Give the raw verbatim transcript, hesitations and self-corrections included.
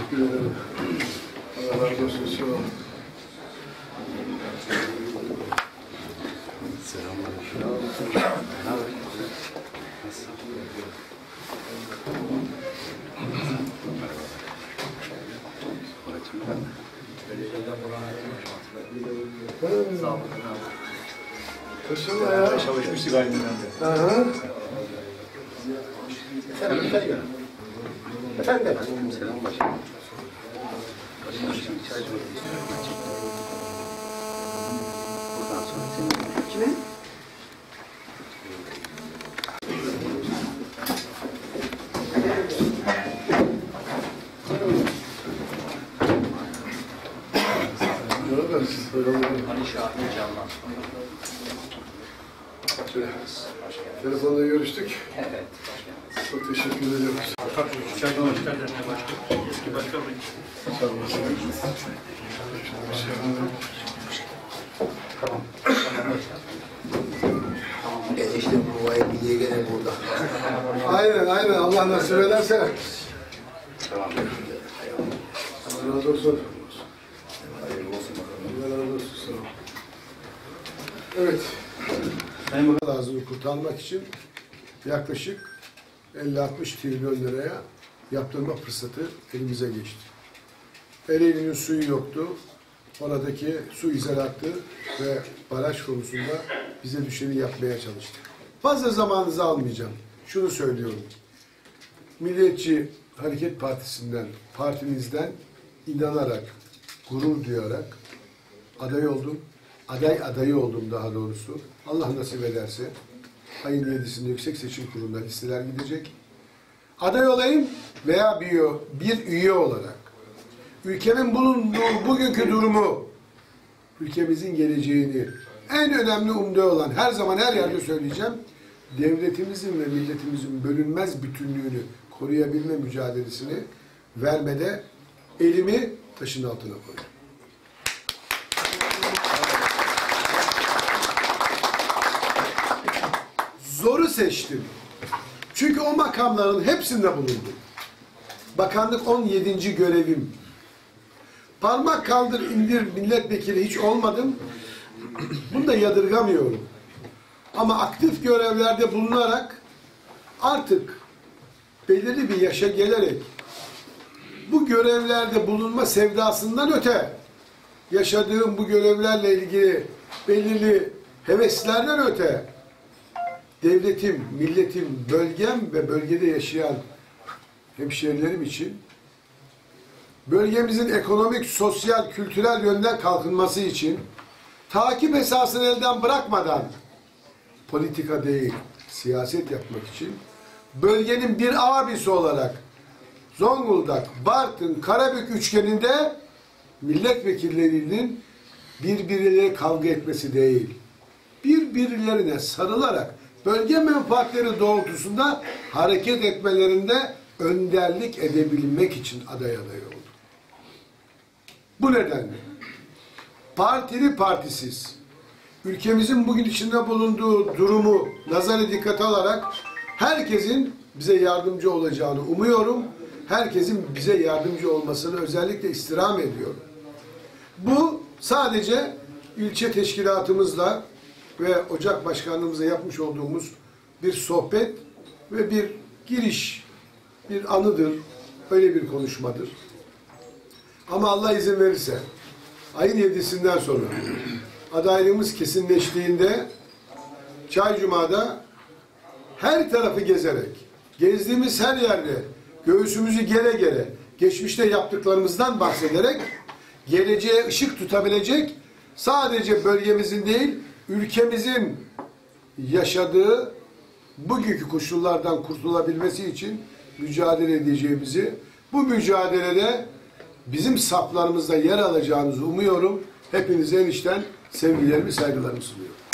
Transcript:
Teşekkür ederim. Allah razı olsun. Sağ olun. Selamünaleyküm. Nasıl ya? Çalışmıştık aynı dönemde. Hı hı. Efendim, efendim. Efendim. Selam başkanım. Başkanım, çay çorbayı istiyorum. Buradan sonra senin. Kime? Ali Şahin Canlan. Telefonda görüştük. Evet. Çok teşekkür ederim. Çay çorbayı derneği başkanı. Eski başkanı. Sağ olasın. Tamam. İşte bu ay bir gene burada. Aynen aynen. Allah nasip ederse. Tamam. Allah razı olsun. Allah razı olsun. Sağ ol. Evet. Ağzını kurtarmak için yaklaşık elli altmış trilyon liraya yaptırma fırsatı elimize geçti. Ereğli'nin suyu yoktu. Oradaki su izolatı ve baraj konusunda bize düşeni yapmaya çalıştık. Fazla zamanınızı almayacağım. Şunu söylüyorum. Milliyetçi Hareket Partisi'nden, partimizden inanarak, gurur duyarak aday oldum. Aday adayı oldum daha doğrusu. Allah nasip ederse ayın yedisinde Yüksek Seçim Kurulu'na listeler gidecek. Aday olayım veya bir, bir üye olarak ülkemin bulunduğu bugünkü durumu, ülkemizin geleceğini, en önemli umde olan, her zaman her yerde söyleyeceğim, devletimizin ve milletimizin bölünmez bütünlüğünü koruyabilme mücadelesini vermede elimi taşın altına koydum. Zoru seçtim. Çünkü o makamların hepsinde bulundum. Bakanlık on yedinci görevim. Parmak kaldır indir milletvekili hiç olmadım. Bunu da yadırgamıyorum. Ama aktif görevlerde bulunarak artık belirli bir yaşa gelerek bu görevlerde bulunma sevdasından öte yaşadığım bu görevlerle ilgili belirli heveslerden öte devletim, milletim, bölgem ve bölgede yaşayan hemşehrilerim için bölgemizin ekonomik, sosyal, kültürel yönden kalkınması için takip esasını elden bırakmadan politika değil, siyaset yapmak için bölgenin bir abisi olarak Zonguldak, Bartın, Karabük üçgeninde milletvekillerinin birbirleriyle kavga etmesi değil, birbirlerine sarılarak bölge menfaatleri doğrultusunda hareket etmelerinde önderlik edebilmek için aday aday oldu. Bu nedenle partili partisiz ülkemizin bugün içinde bulunduğu durumu nazara dikkate alarak herkesin bize yardımcı olacağını umuyorum. Herkesin bize yardımcı olmasını özellikle istirham ediyorum. Bu sadece ilçe teşkilatımızla ve Ocak Başkanlığımızla yapmış olduğumuz bir sohbet ve bir giriş, bir anıdır, öyle bir konuşmadır. Ama Allah izin verirse, ayın yedisinden sonra adaylığımız kesinleştiğinde Çaycuma'da her tarafı gezerek, gezdiğimiz her yerde göğsümüzü gere gere, geçmişte yaptıklarımızdan bahsederek, geleceğe ışık tutabilecek, sadece bölgemizin değil, ülkemizin yaşadığı bugünkü koşullardan kurtulabilmesi için mücadele edeceğimizi, bu mücadelede bizim saflarımızda yer alacağınızı umuyorum. Hepinize en içten sevgilerimi, saygılarımı sunuyorum.